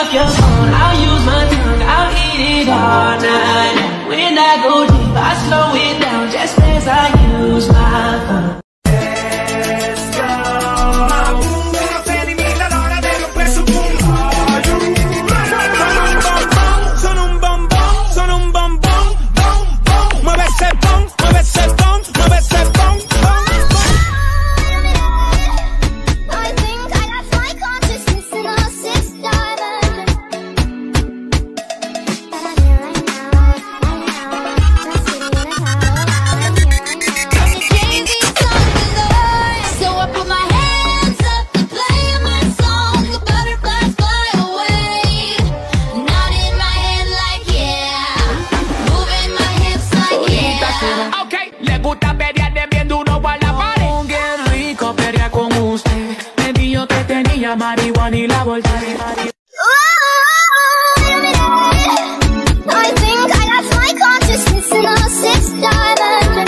off your phone, I'll use my tongue, I'll eat it all night. When I go deep, I slow it down just as I use my phone. Marihuana y la volteé. I think I lost my consciousness in a sixth dimension.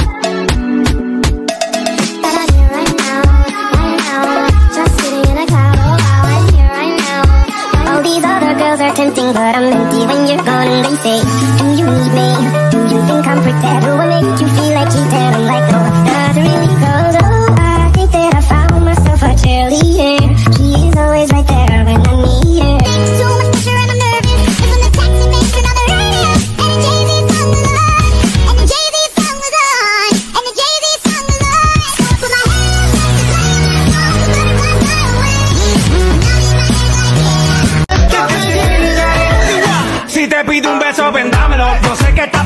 But I'm here right now, just sitting in a cloud. Oh wow, I'm here right now. All these other girls are tempting, but I'm empty when you're gone. And they say, do you need me? Do you think I'm prepared? Do I make you feel like cheating? I'm like, no, not really, girl. Oh, I think that I found myself a cheerleader. She's always right there when I need her. Too much pressure and I'm nervous. Cause when the taxi makes another run, and the Jay-Z song was on, and the Jay-Z song was on, and the Jay-Z song was on. So I put my hands up to play my song, the butterflies fly away. Now in my head like, yeah. Si te pido un beso, vendámelo. Yo sé que